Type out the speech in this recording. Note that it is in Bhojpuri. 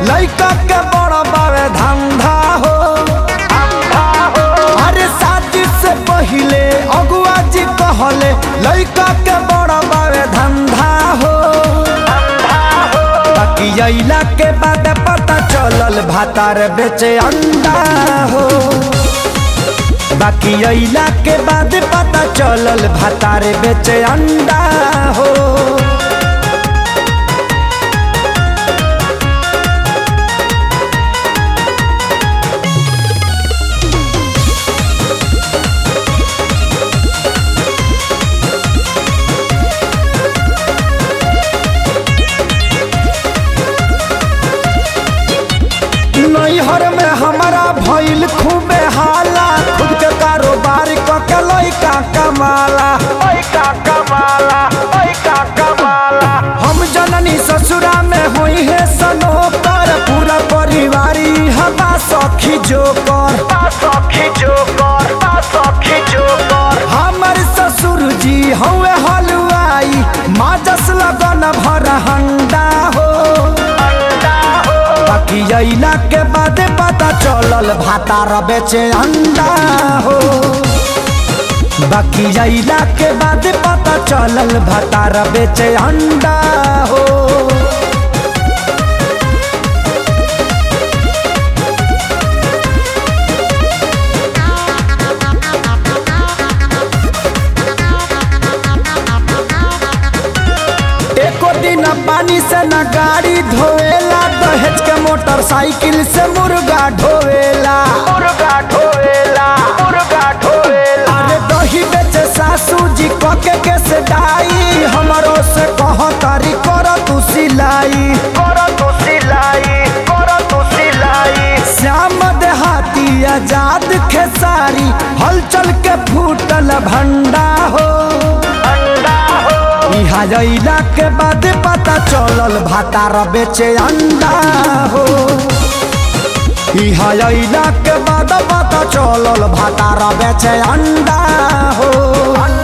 लइका के बड़ा बावे धंधा हो। अरे शादी से पहले अगुआ जी कहले लइका के बड़ा बावे धंधा हो। बाकी अइला के बाद पता चलल भातार बेचे अंडा हो। बाकी अइला के बाद पता चलल भातार बेचे अंडा हो। नैहर में हमारा भइल खूबे हाला, खुद के कारोबार के लइका कमाला। हम जननी ससुरा में होई है सनोकर, पूरा परिवारी हवा सखी जोकर। हमर ससुर जी हवे हलवाई, माजस लगन भर हंडा हो। बाकी अइला के बाद पता चलल भातार बेचे अंडा हो। बाकी अइला के बाद पता चलल भातार बेचे अंडा हो। एको दिन पानी से न गाड़ी धोएला, दहेज के मोटरसाइकिल से मुर्गा ढोवेला। अरे दही बेचे सासू जी कके के से डाई, हमरो से कह तारी कर तू सिलाई। श्याम देहाती आजाद खेसारी, हलचल के फूटल भंडा हो। इहा अइला के बाद पता चलल भातार बेचे अंडा हो। इहा अइला के बाद पता चलल भातार बेचे अंडा हो।